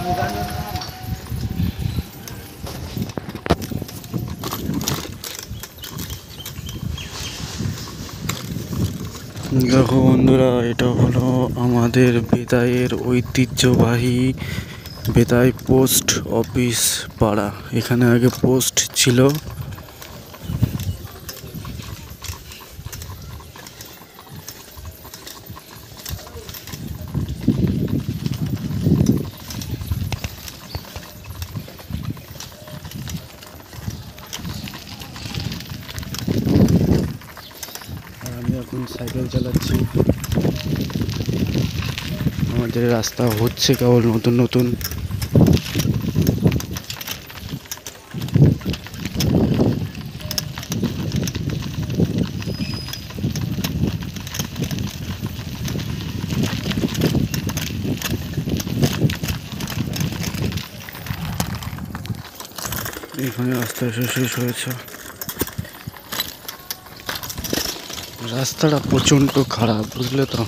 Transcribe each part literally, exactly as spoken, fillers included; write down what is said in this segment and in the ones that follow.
দেখো বন্ধুরা, এটা হলো আমাদের বেতাইয়ের ঐতিহ্যবাহী বেতাই পোস্ট অফিস পাড়া। এখানে আগে পোস্ট ছিল। আমি এখন সাইকেল চালাচ্ছি। আমাদের রাস্তা হচ্ছে কেবল নতুন নতুন। এখানে রাস্তা শেষ হয়েছে। রাস্তাটা প্রচণ্ড খারাপ, বুঝলে তো।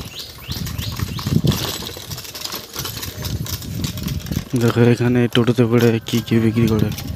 দেখো এখানে টোটোতে করে কি কি বিক্রি করে।